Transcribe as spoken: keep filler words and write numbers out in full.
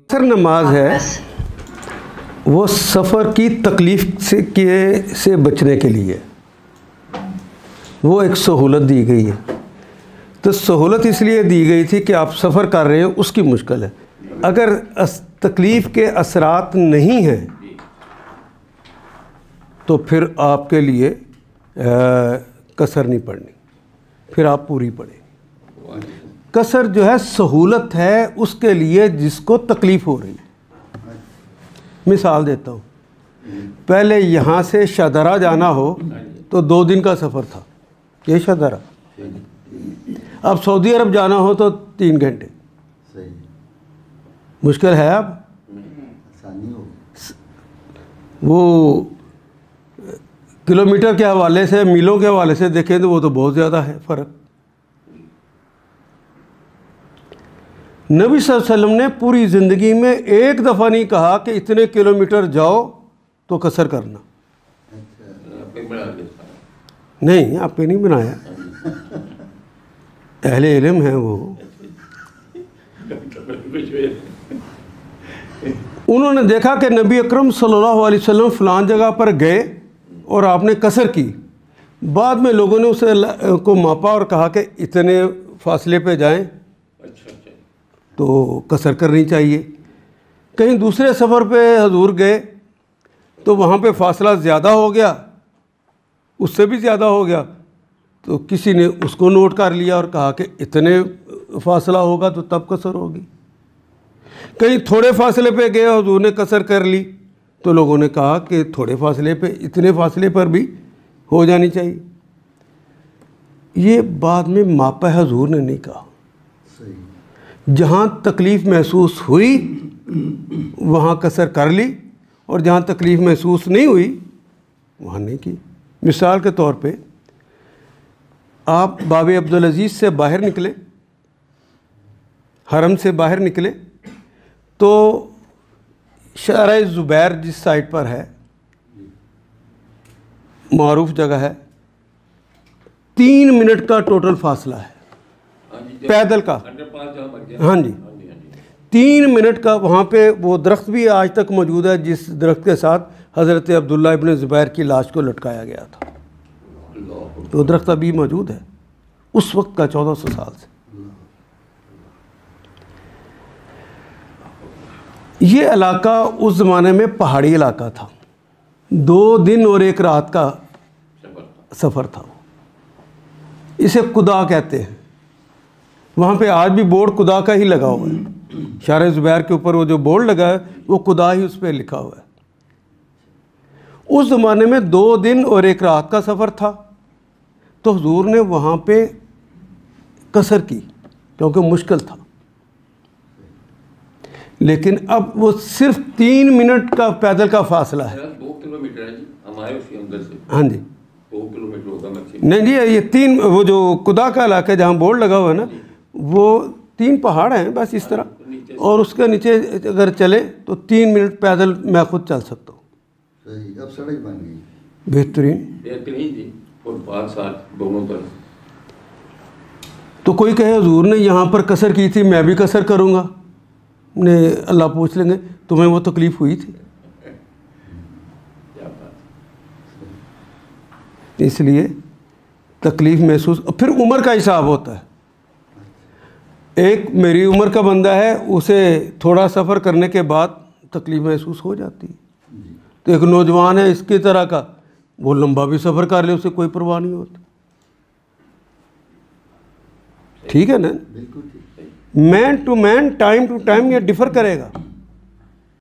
असर नमाज है वो सफ़र की तकलीफ़ से के से बचने के लिए, वो एक सहूलत दी गई है। तो सहूलत इसलिए दी गई थी कि आप सफ़र कर रहे हो, उसकी मुश्किल है। अगर तकलीफ़ के असरात नहीं हैं तो फिर आपके लिए आ, कसर नहीं पड़नी, फिर आप पूरी पड़ेगी। कसर जो है सहूलत है उसके लिए जिसको तकलीफ़ हो रही है। मिसाल देता हूँ, पहले यहाँ से शाहदरा जाना हो तो दो दिन का सफ़र था, ये शाहदरा। अब सऊदी अरब जाना हो तो तीन घंटे, मुश्किल है। अब वो किलोमीटर के हवाले से, मीलों के हवाले से देखें तो वो तो बहुत ज़्यादा है फ़र्क। नबी सल्लल्लाहु अलैहि वसल्लम ने पूरी ज़िंदगी में एक दफ़ा नहीं कहा कि इतने किलोमीटर जाओ तो कसर करना। नहीं, आपने नहीं बनाया, अहले इल्म है वो। उन्होंने देखा कि नबी अकरम सल्लल्लाहु अलैहि वसल्लम फ़लान जगह पर गए और आपने कसर की। बाद में लोगों ने उसे को मापा और कहा कि इतने फासले पे जाएं तो कसर करनी चाहिए। कहीं दूसरे सफ़र पे हजूर गए तो वहाँ पे फ़ासला ज़्यादा हो गया, उससे भी ज़्यादा हो गया, तो किसी ने उसको नोट कर लिया और कहा कि इतने फासला होगा तो तब कसर होगी। कहीं थोड़े फासले पे गए, हजूर ने कसर कर ली, तो लोगों ने कहा कि थोड़े फासले पे, इतने फासले पर भी हो जानी चाहिए। ये बाद में मापा हजूर ने नहीं कहा। जहाँ तकलीफ़ महसूस हुई वहाँ कसर कर ली, और जहाँ तकलीफ़ महसूस नहीं हुई वहाँ नहीं की। मिसाल के तौर पे आप बाबे अब्दुल अज़ीज़ से बाहर निकले, हरम से बाहर निकले, तो शारा ज़ुबैर जिस साइड पर है, मारूफ जगह है, तीन मिनट का टोटल फासला है पैदल का। हाँ जी, तीन मिनट का। वहाँ पे वो दरख्त भी आज तक मौजूद है जिस दरख्त के साथ हज़रत अब्दुल्ला इब्न ज़ुबैर की लाश को लटकाया गया था। तो दरख्त अभी मौजूद है, उस वक्त का, चौदह सौ साल से। ये इलाका उस ज़माने में पहाड़ी इलाका था, दो दिन और एक रात का सफ़र था। इसे कुदा कहते हैं। वहाँ पे आज भी बोर्ड कुदा का ही लगा हुआ है। शारा ज़ुबैर के ऊपर वो जो बोर्ड लगा है वो कुदा ही उस पर लिखा हुआ है। उस ज़माने में दो दिन और एक रात का सफ़र था, तो हुजूर ने वहाँ पे कसर की क्योंकि मुश्किल था। लेकिन अब वो सिर्फ तीन मिनट का पैदल का फासला है। दो किलोमीटर है जी हमारे उसके अंदर से। हाँ जी, दो किलोमीटर होगा मैक्सिमम। नहीं जी, ये तीन, वो जो कुदा का इलाका है जहाँ बोर्ड लगा हुआ है ना, वो तीन पहाड़ हैं बस इस तरह, और उसके नीचे अगर चले तो तीन मिनट पैदल मैं खुद चल सकता हूँ। सही, अब सड़क बन गई, बेहतरीन बेहतरीन जी, फुटपाथ साथ दोनों तरफ। तो कोई कहे हुजूर ने यहाँ पर कसर की थी, मैं भी कसर करूँगा, ने अल्लाह पूछ लेंगे तुम्हें वो तकलीफ़ हुई थी? इसलिए तकलीफ़ महसूस। फिर उम्र का हिसाब होता है। एक मेरी उम्र का बंदा है, उसे थोड़ा सफ़र करने के बाद तकलीफ़ महसूस हो जाती है। तो एक नौजवान है इसकी तरह का, वो लंबा भी सफ़र कर ले, उसे कोई परवाह नहीं होती। ठीक है ना? Man to man, time to time ये डिफ़र करेगा।